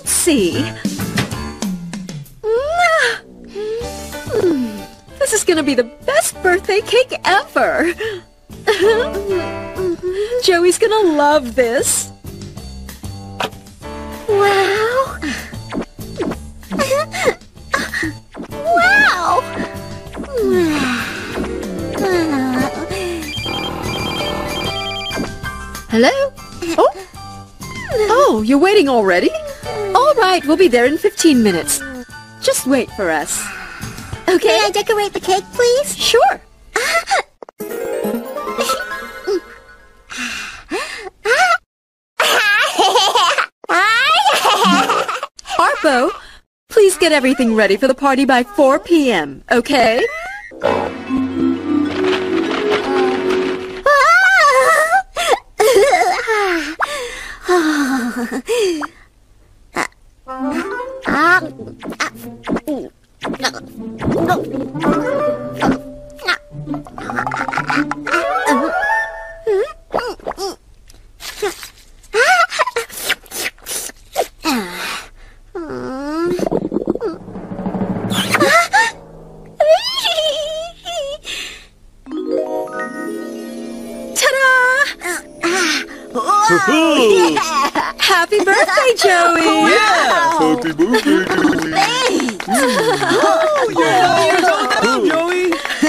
Let's see. This is gonna be the best birthday cake ever. Joey's gonna love this. Wow. Wow. Hello? Oh, you're waiting already? All right, we'll be there in 15 minutes. Just wait for us. Okay? May I decorate the cake, please? Sure. Arpo, please get everything ready for the party by 4 p.m., okay? Happy birthday, Joey! Yeah! Happy birthday, Joey! Thanks! Joey!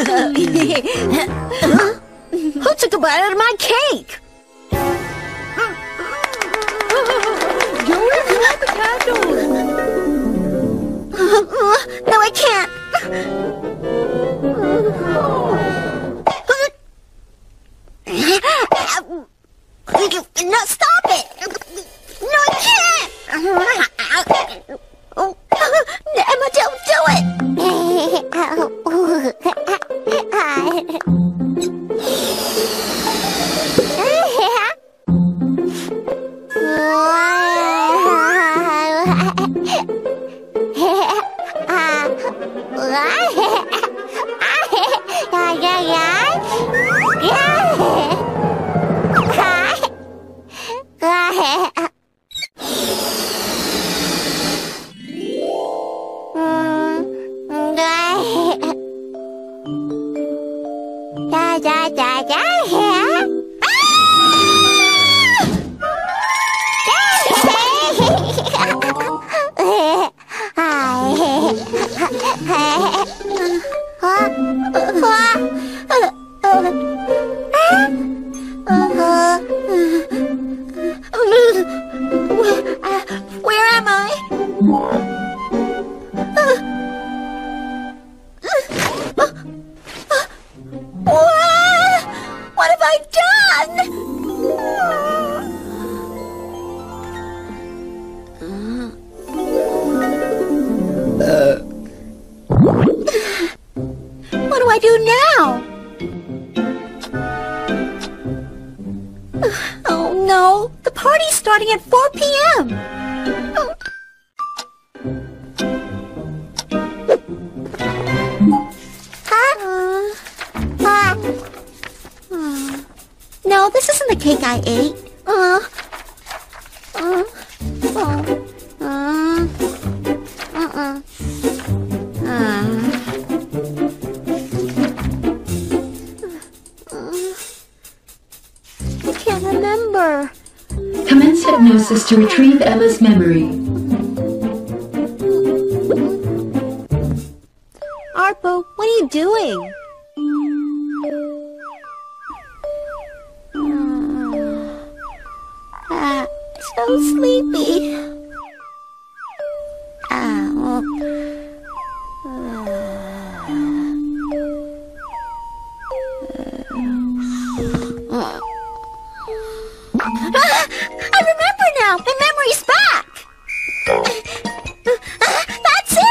Who took a bite out of my cake? Joey, you want the candles? No, I can't. No, stop it! No, I can't! Emma, don't do it! Where am I? What have I done? What do I do now? Oh no, the party's starting at 4 p.m. No, this isn't the cake I ate. I can't remember. Commence hypnosis to retrieve Emma's memory. Arpo, what are you doing? So sleepy. I remember now. My memory's back. That's it.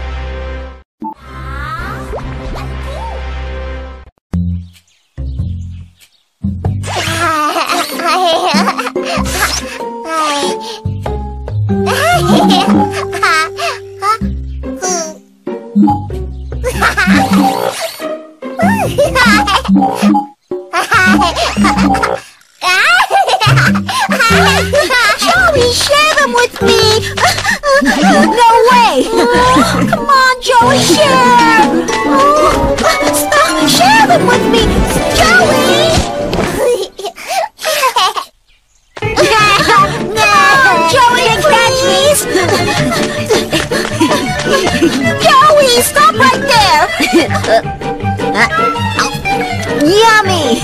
Joey, share them with me! No way! Come on, Joey, share! Stop, share them with me! Joey! Joey, catch these! Joey, stop right there! Yummy!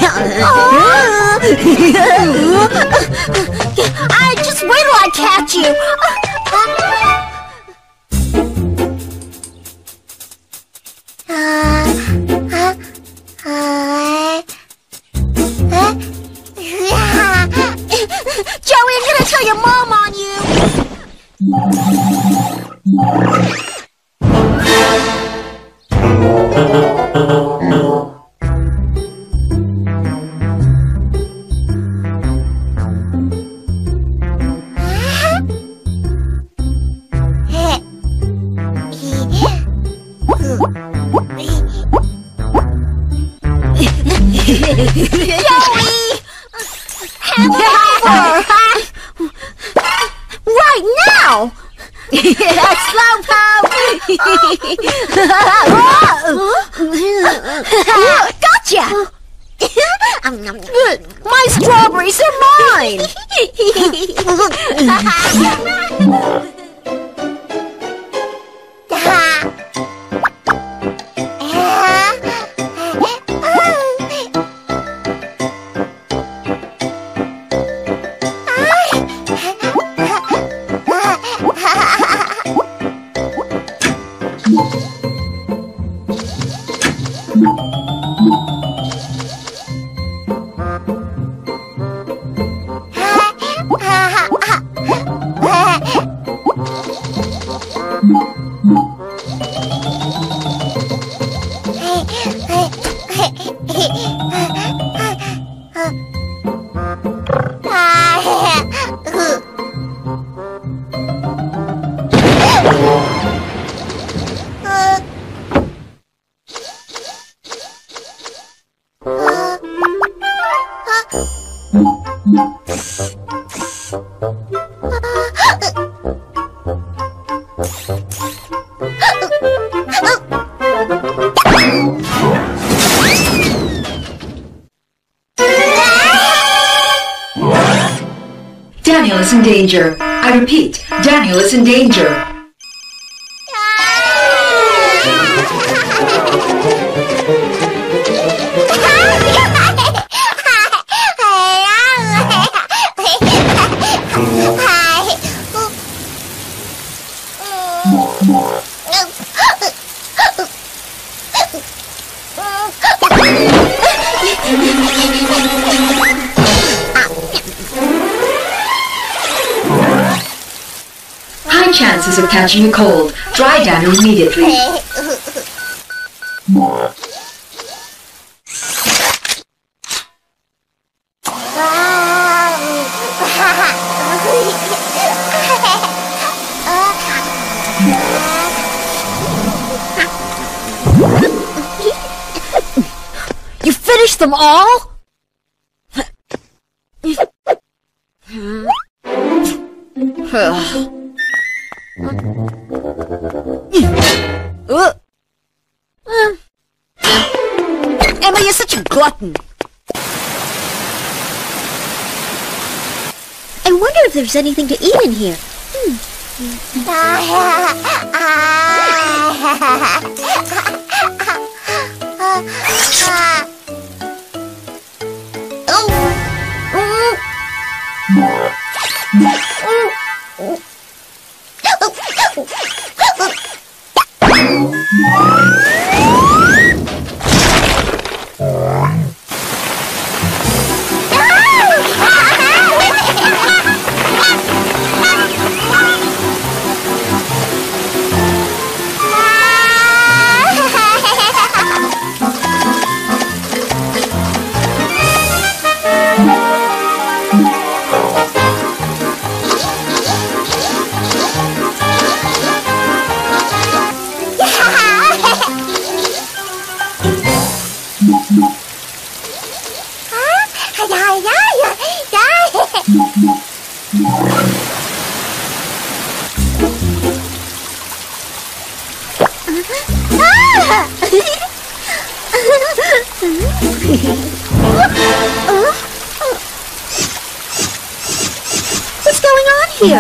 Just wait till I catch you! Joey, I'm gonna tell your mom on you! Joey! Hand it over! Right now! Slowpoke! Gotcha! My strawberries are mine! Daniel is in danger. I repeat, Daniel is in danger. High chances of catching a cold. Dry Daniel immediately. You finished them all? Emma, you're such a glutton. I wonder if there's anything to eat in here. What's going on here?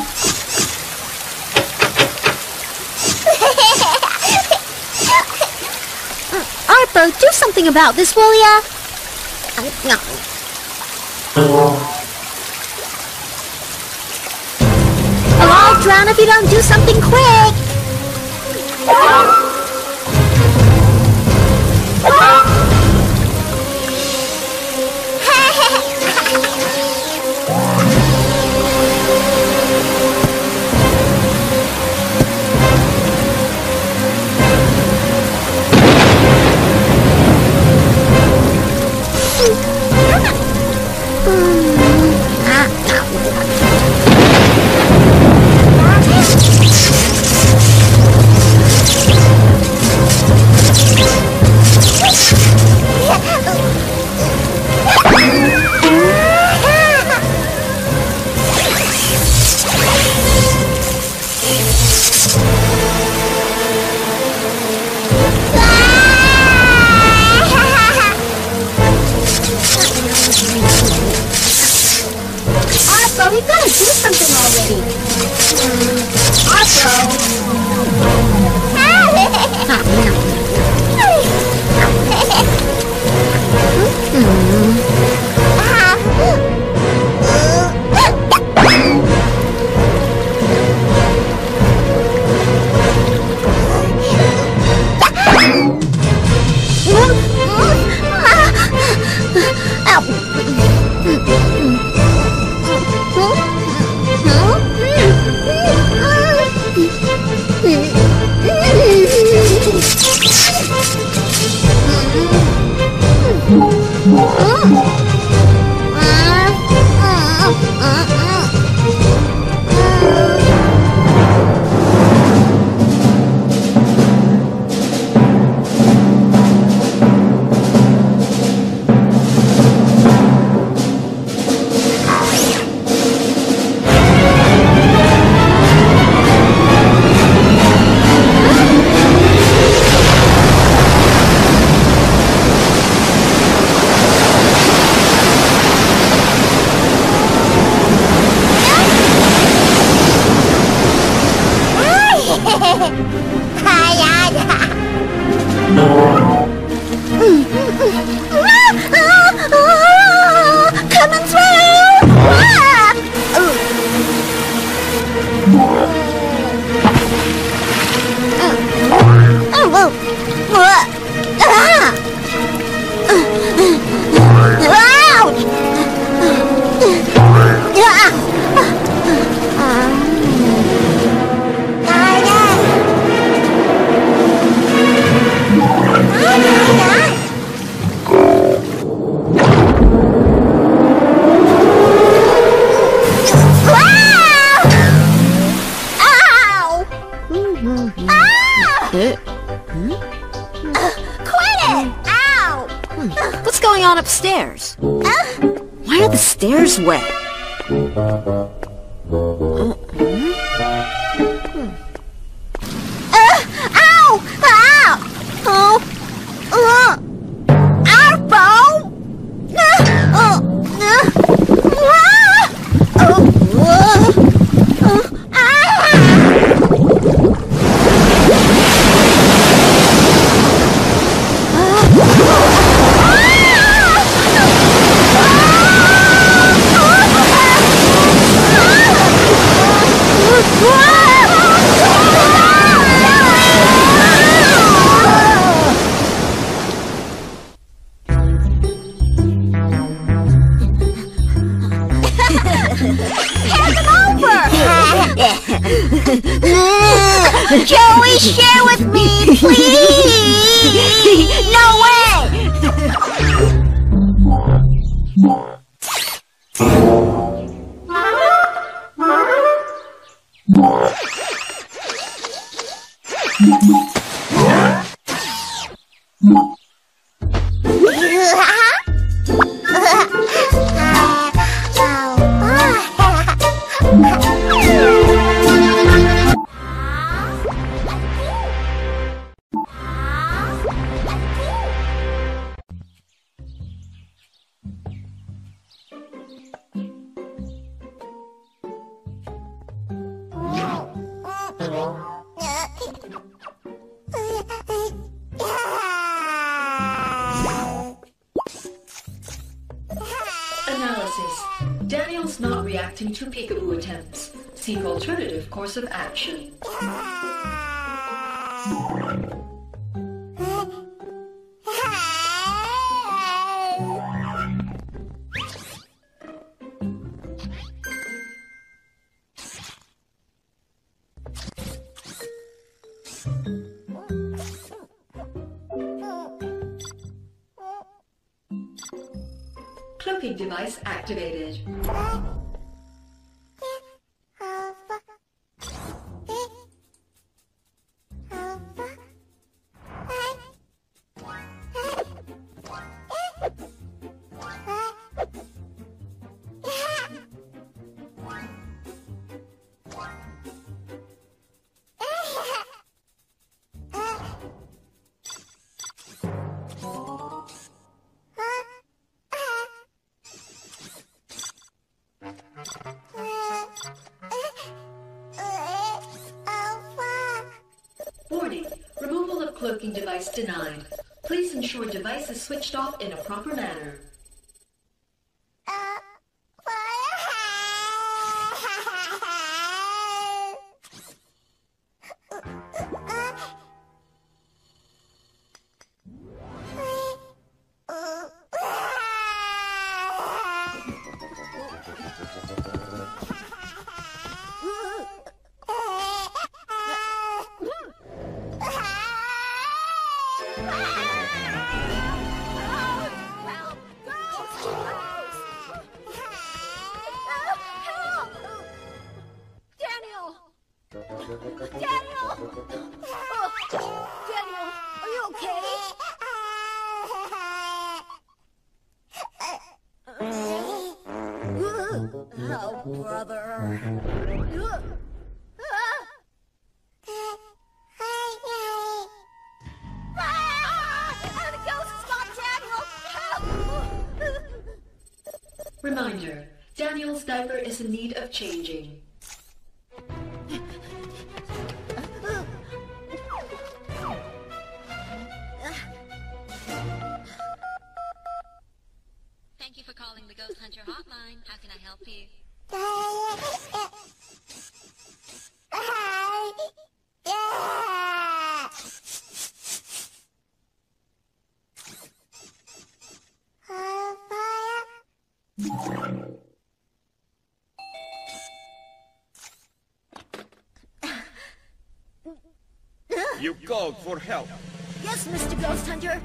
Arpo, do something about this, will ya? I'll drown if you don't do something quick. We've got to do something already. Coming through! What's going on upstairs? Why are the stairs wet? Ow! Ow! Arpo! Joey, share with me, please! No way! Analysis. Daniel's not reacting to peekaboo attempts. Seek alternative course of action. Cloaking device activated. Warning, removal of cloaking device denied. Please ensure device is switched off in a proper manner. Daniel, are you okay? Oh, brother. The ghost has got Daniel! Reminder, Daniel's diaper is in need of changing. Thank you for calling the Ghost Hunter hotline. How can I help you? You called for help. Yes, Mr. Ghost Hunter.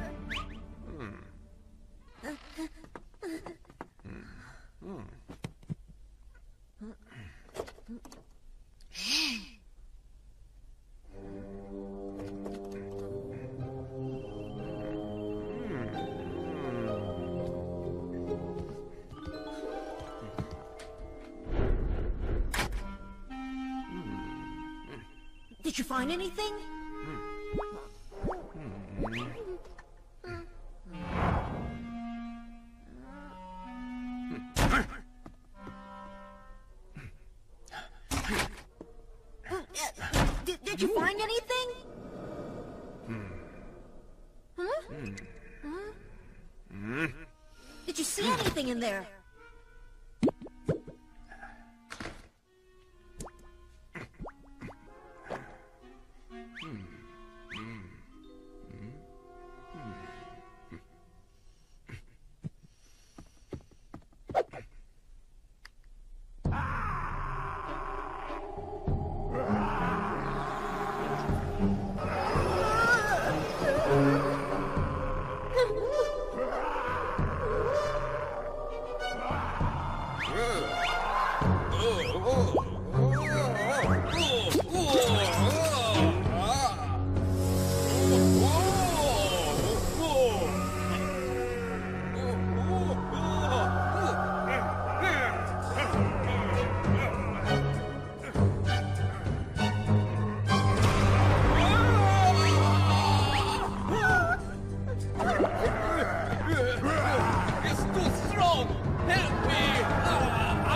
Did you find anything? Did you find anything? Did you see anything in there? It's too strong! Help me!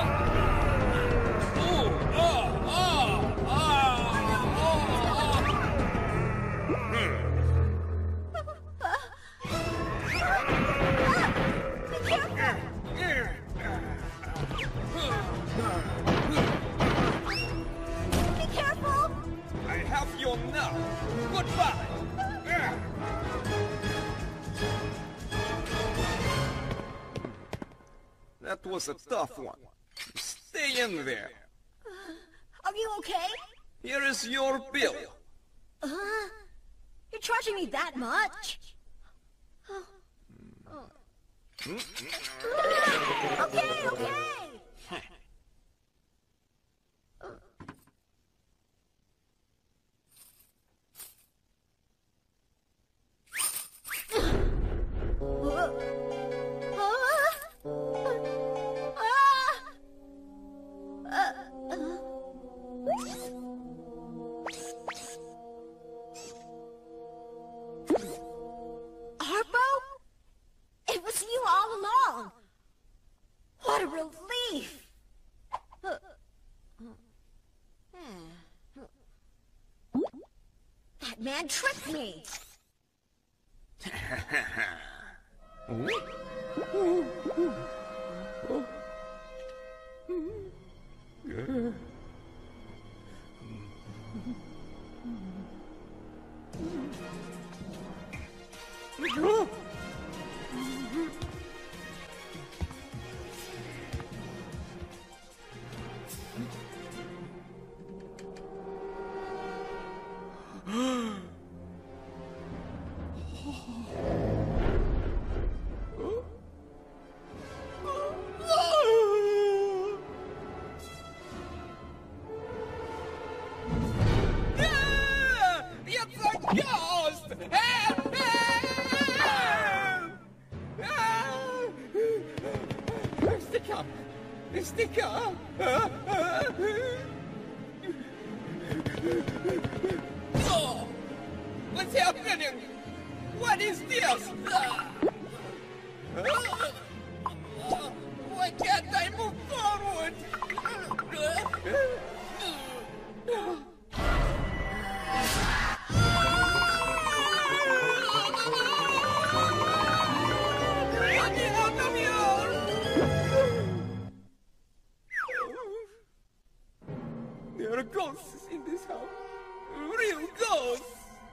That was a tough one. Stay in there. Are you okay? Here is your bill. You're charging me that much? Okay. Harpo? It was you all along. What a relief. That man tricked me. It's a ghost! Help! Stick up! Oh! What's happening? What is this? Why can't I move forward? There are ghosts in this house. Real ghosts.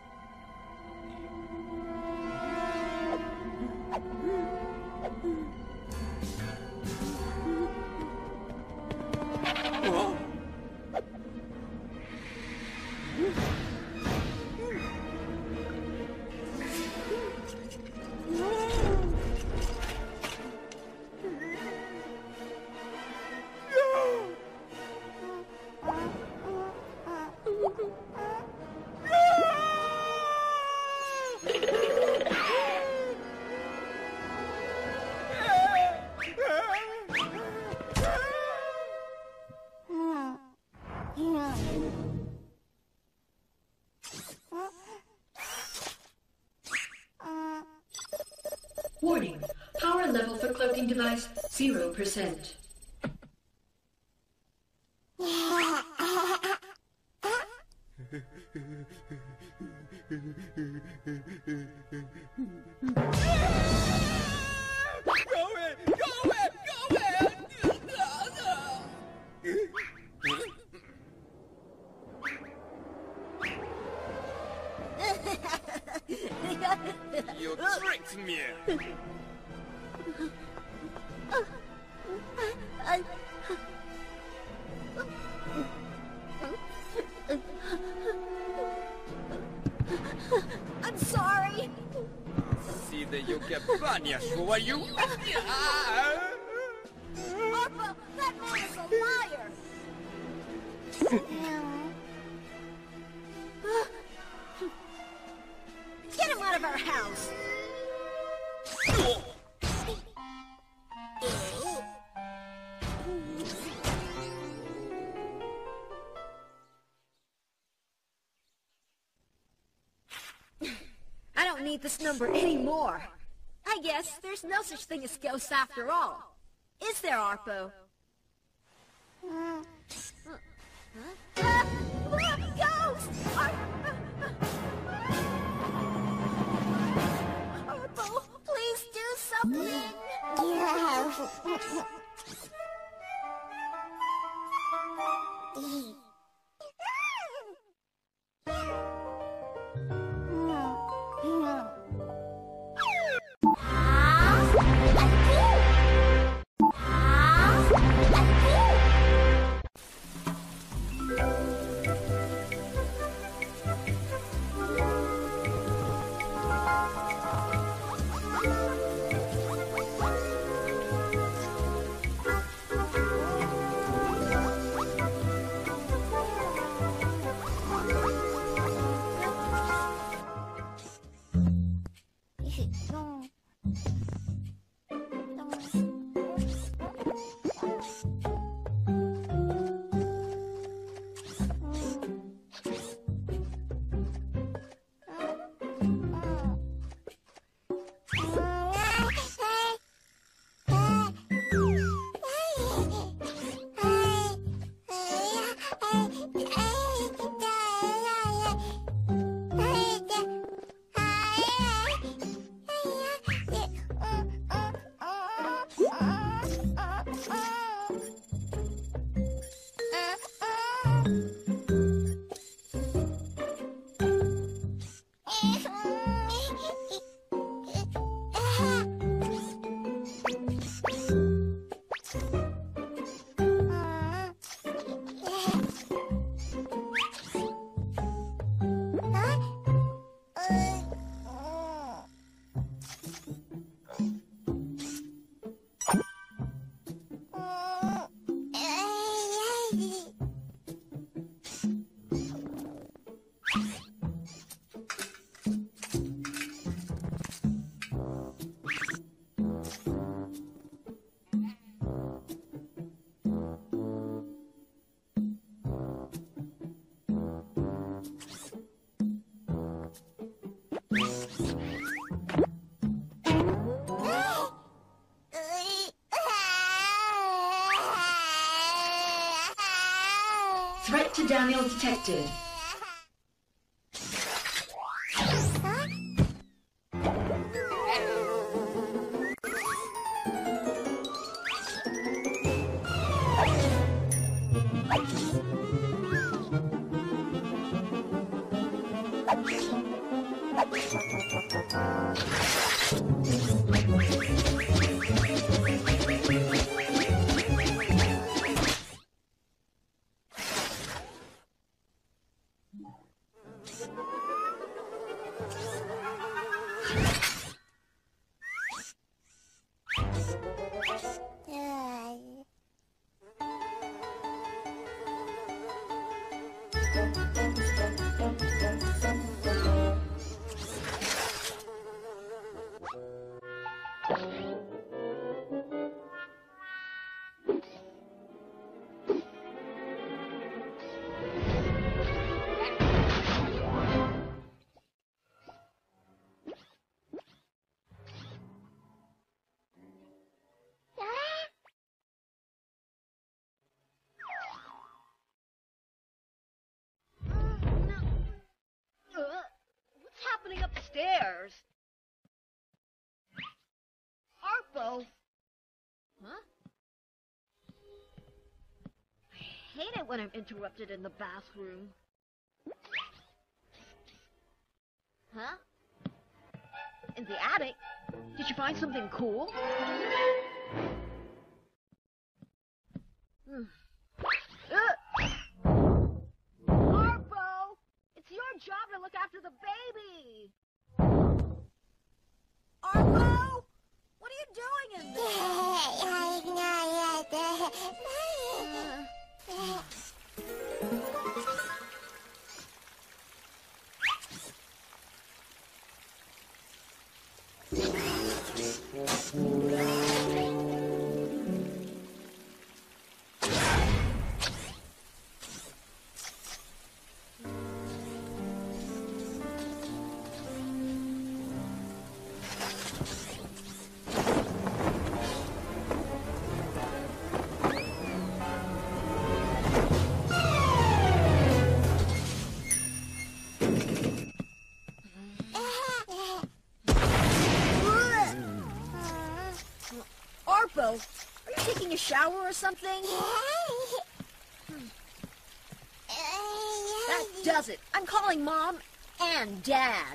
Oh. Warning. Power level for cloaking device 0%. You tricked me. I'm sorry. See that you get punished for what you... Harpo, that man is a liar. Get him out of our house. I don't need this number anymore. I guess there's no such thing as ghosts after all. Is there, Arpo? Ghost! Arpo, please do something. Threat to Daniel detected. What's happening upstairs? Harpo? Huh? I hate it when I'm interrupted in the bathroom. Huh? In the attic? Did you find something cool? Harpo! It's your job to look after the baby! Arpo! What are you doing in Arpo, are you taking a shower or something? That does it. I'm calling Mom and Dad.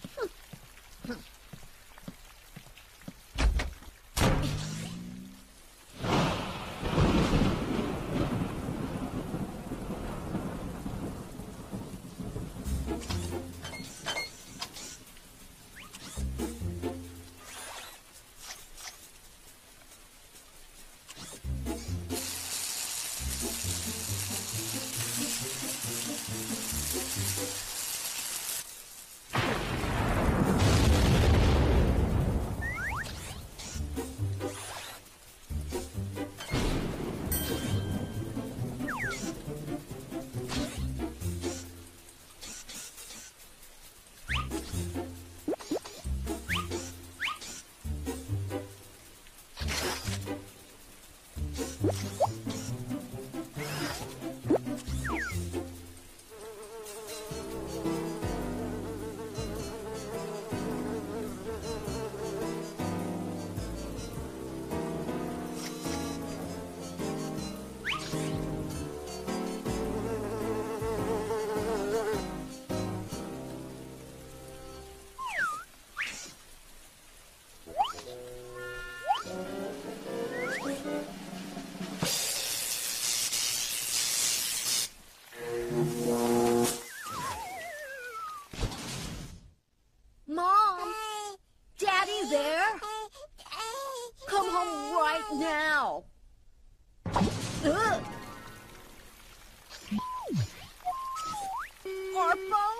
Mom! Daddy there? Come home right now! Arpo?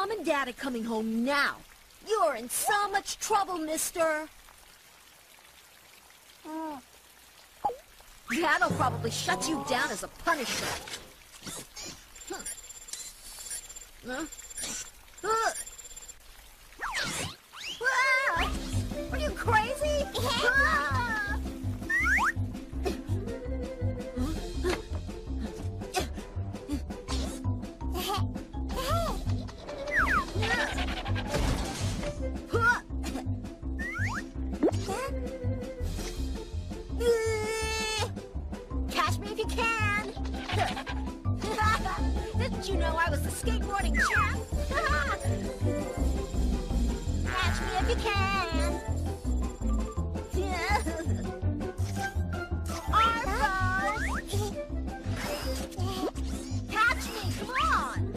Mom and Dad are coming home now. You're in so much trouble, mister. Dad'll probably shut you down as a punishment. Are you crazy? Catch me if you can. Didn't you know I was the skateboarding champ? Catch me if you can. Arpo! Catch me, come on!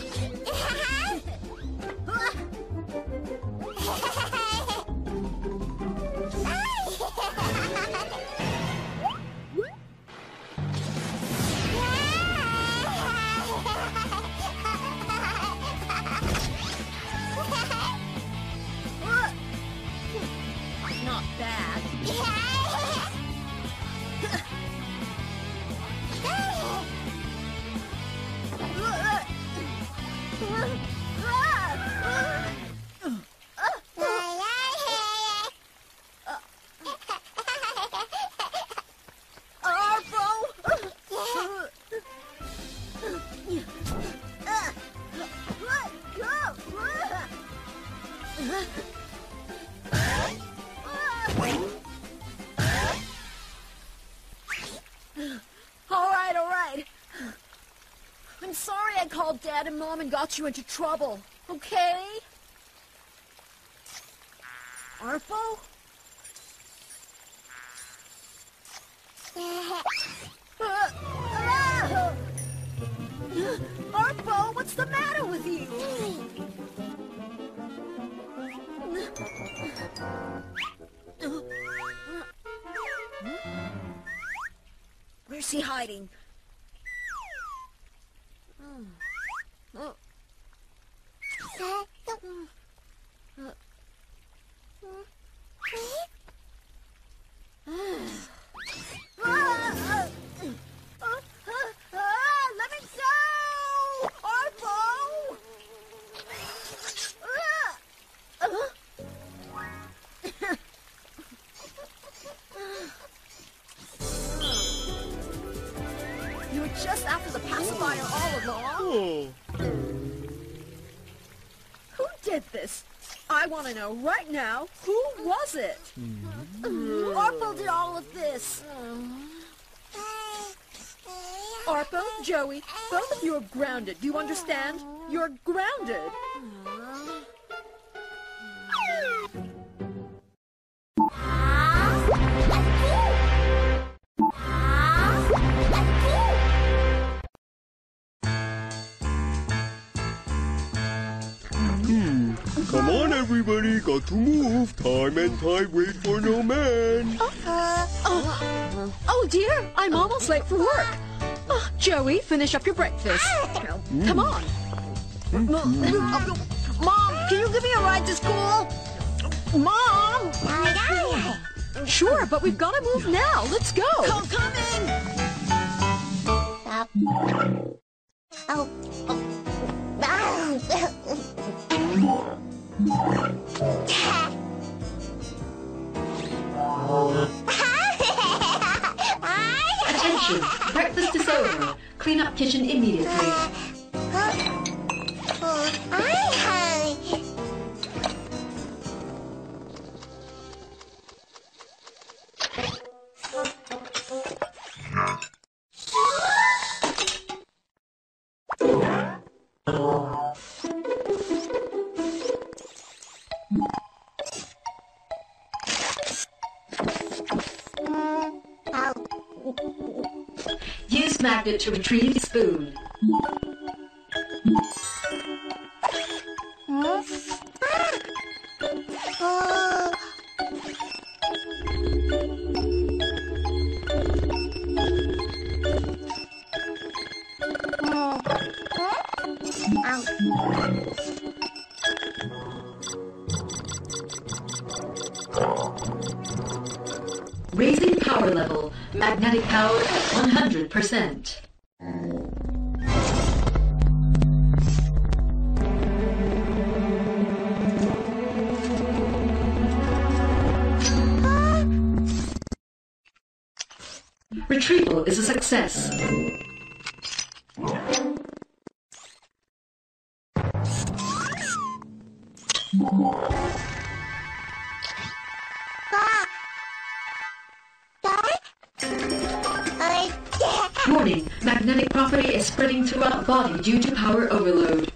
Not bad. All right. I'm sorry I called Dad and Mom and got you into trouble, okay? Arpo? Arpo, what's the matter with you? Where's he hiding? Let me go! Arpo! You were just after the pacifier all along? Who did this? I want to know right now, who was it? Arpo did all of this. Arpo, Joey, both of you are grounded. Do you understand? You're grounded. Come on, everybody, got to move. Time and tide wait for no man. Oh dear, I'm almost late for work. Joey, finish up your breakfast. Come on. Mom, can you give me a ride to school? Mom! Sure, but we've got to move now. Let's go. Coming! Attention, breakfast is over. Clean up kitchen immediately. Use magnet to retrieve spoon. power level. Magnetic power at 100%. Retrieval is a success. Warning, magnetic property is spreading throughout body due to power overload.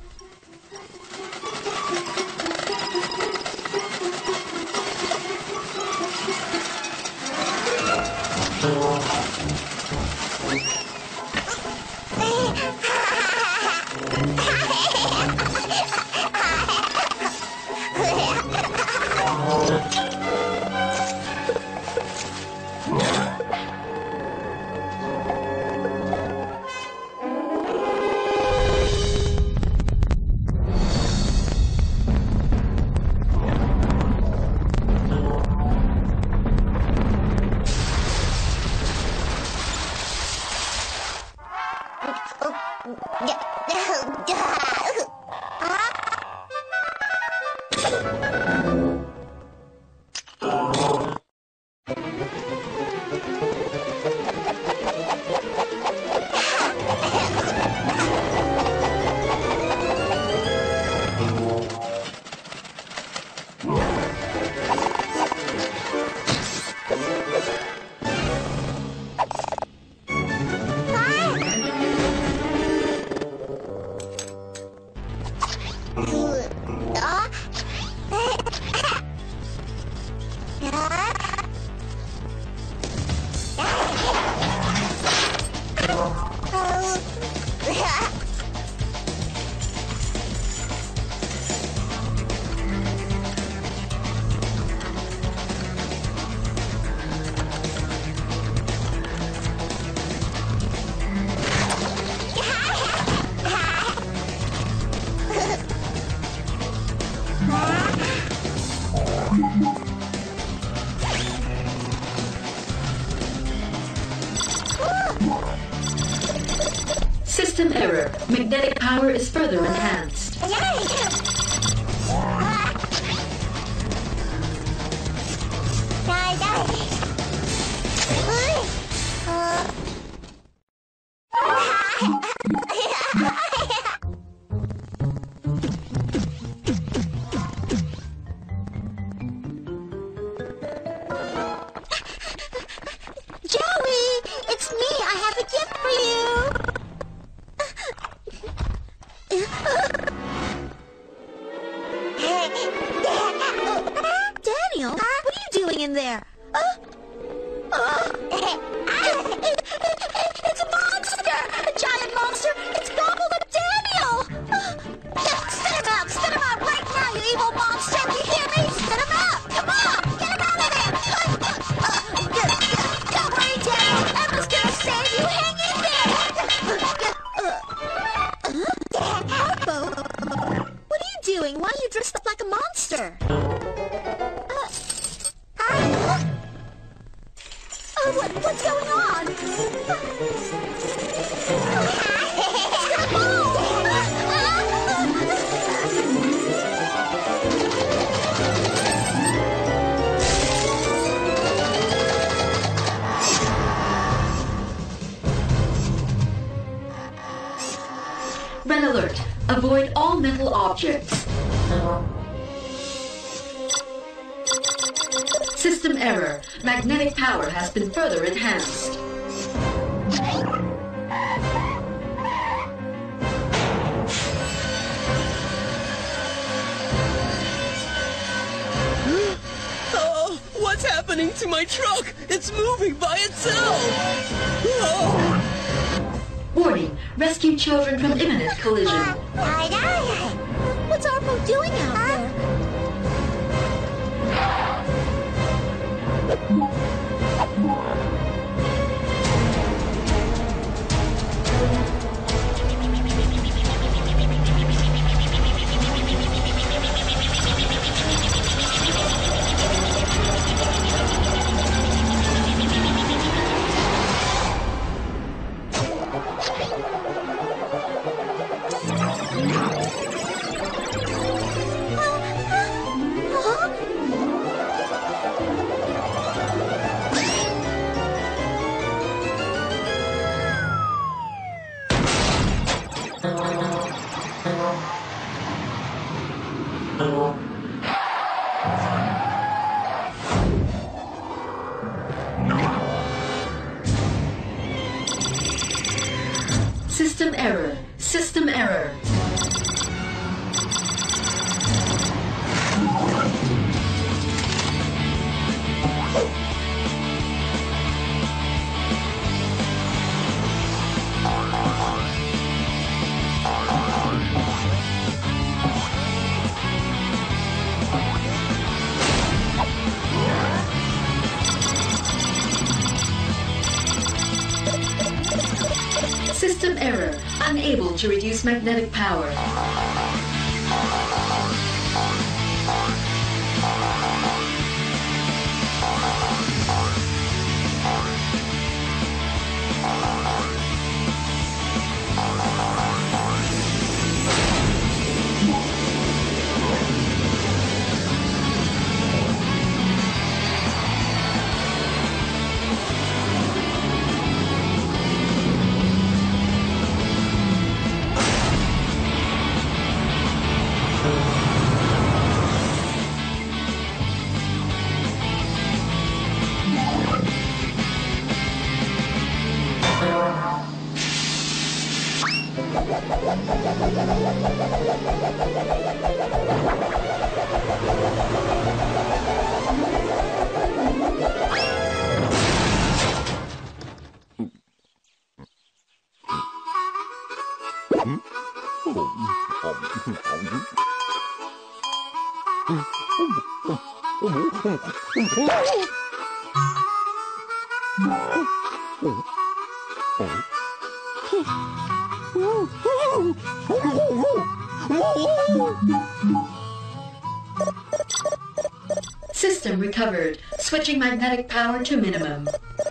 System error. Magnetic power is further enhanced. Joey, it's me. I have a gift for you. Daniel, what are you doing in there? It's a monster! A giant monster! It's gobbled up Daniel! Spit him out right now, you evil monster! You hear me? Spit him out! Come on! Get him out of there! Don't worry, Daniel! Emma's gonna save you! Hang in there! Harpo! What are you doing? Why are you dressed up like a monster? What's going on? Red alert. Avoid all metal objects. System error. Magnetic power has been further enhanced. Oh, what's happening to my truck? It's moving by itself! Oh. Warning. Rescue children from imminent collision. What's Arpo doing out there? System error. System error. System error. Unable to reduce magnetic power. System recovered. Switching magnetic power to minimum.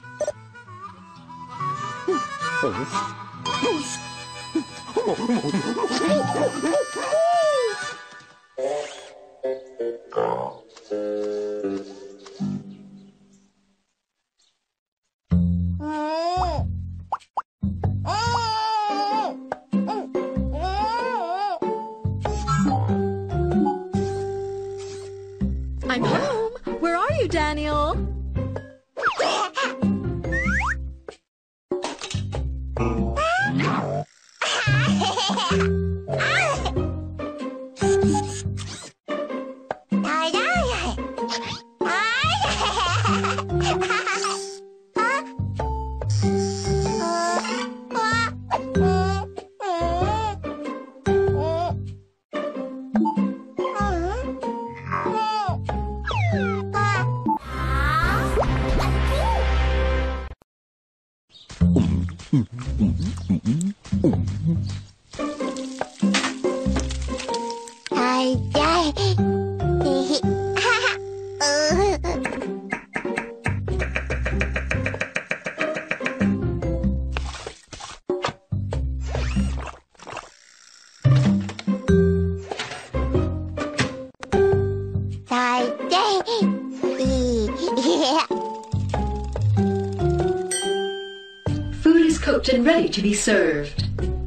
I'm home. Where are you, Daniel? Food is cooked and ready to be served.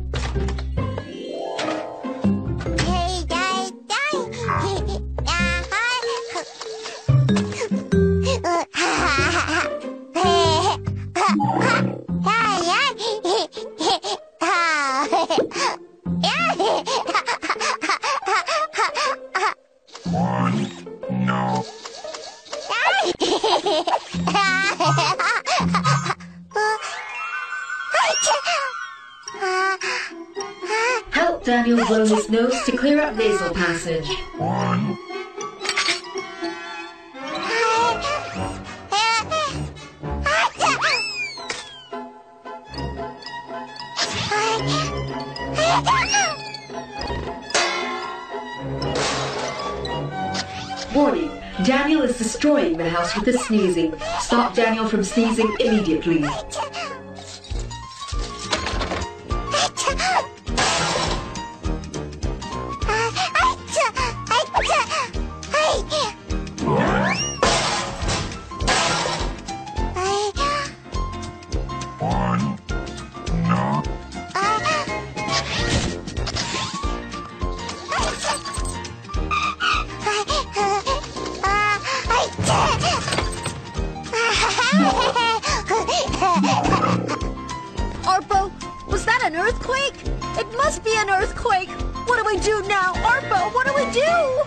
Help Daniel blow his nose to clear up nasal passage. Warning, Daniel is destroying the house with his sneezing. Stop Daniel from sneezing immediately. do?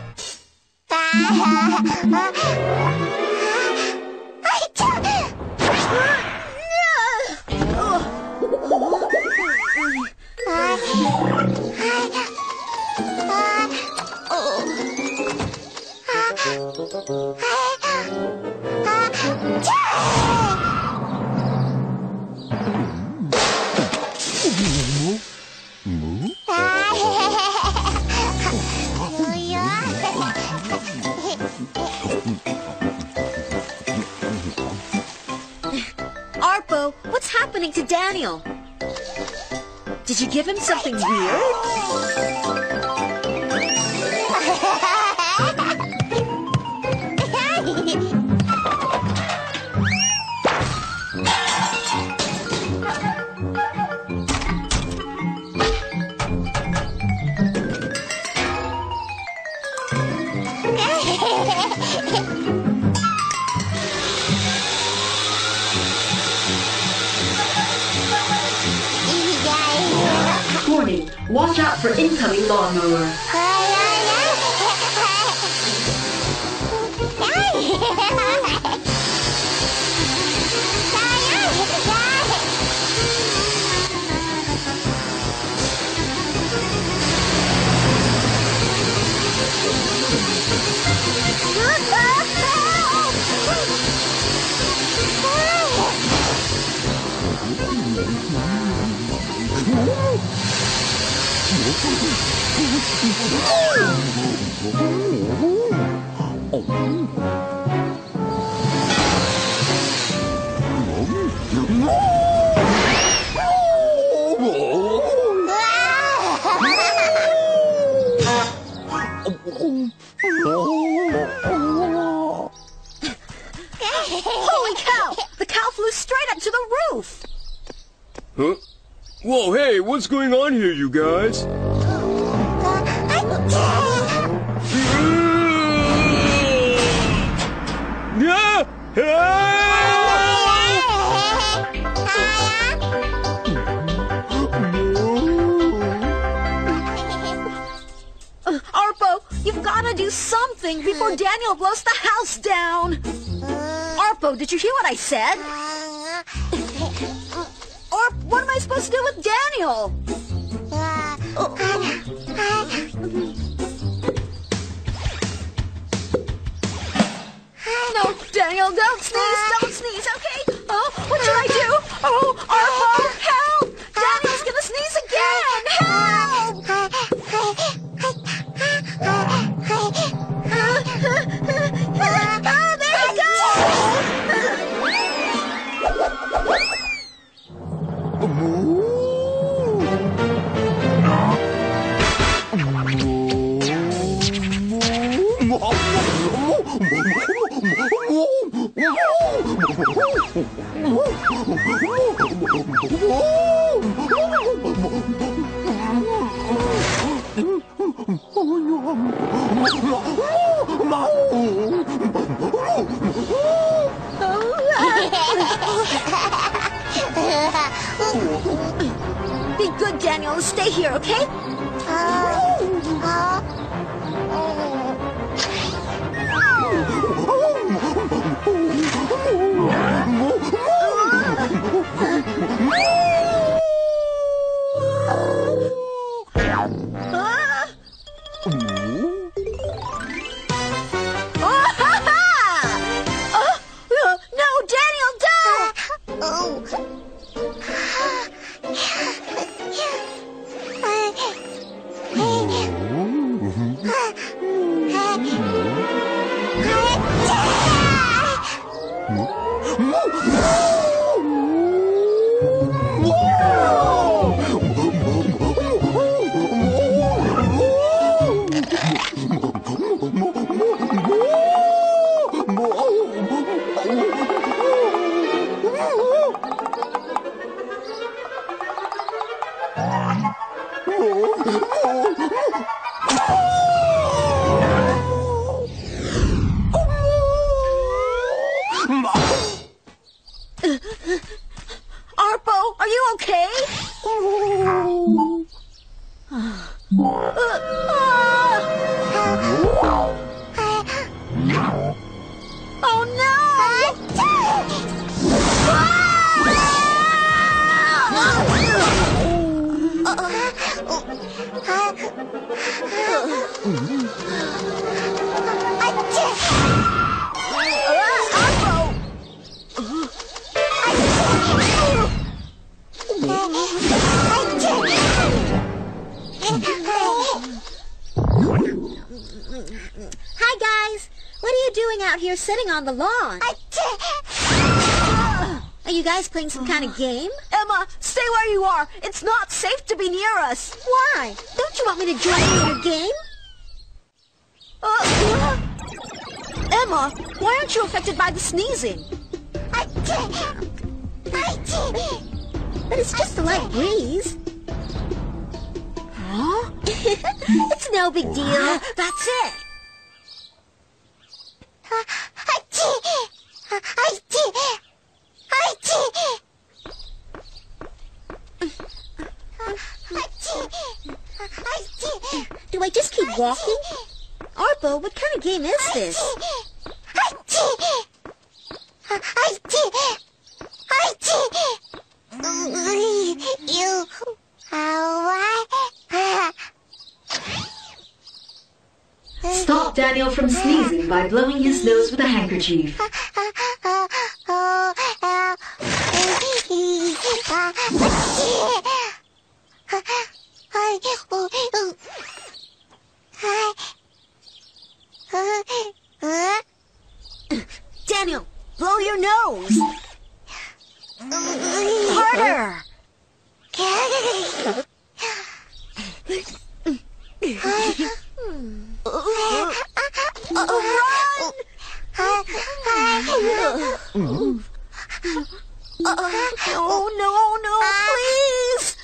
Arpo, what's happening to Daniel? Did you give him something weird? Warning, watch out for incoming lawnmower. Holy cow! The cow flew straight up to the roof! Huh? Whoa, hey, what's going on here, you guys? Arpo, you've got to do something before Daniel blows the house down. Arpo, did you hear what I said? Arp, what am I supposed to do with Daniel? No, Daniel, don't sneeze, okay? Oh, what should I do? Oh, Arpo, help! Daniel's gonna sneeze again! Help! Oh, there he Be good, Daniel. Stay here, okay? No, Daniel, don't! Hi, guys. What are you doing out here sitting on the lawn? Are you guys playing some kind of game? Emma, stay where you are. It's not safe to be near us. Why? Don't you want me to join you in your game? Emma, why aren't you affected by the sneezing? But it's just a light breeze. Huh? It's no big deal. That's it. Do I just keep walking? Arpo, what kind of game is this? Stop Daniel from sneezing by blowing his nose with a handkerchief. Daniel, blow your nose. Harder. Oh, no, please.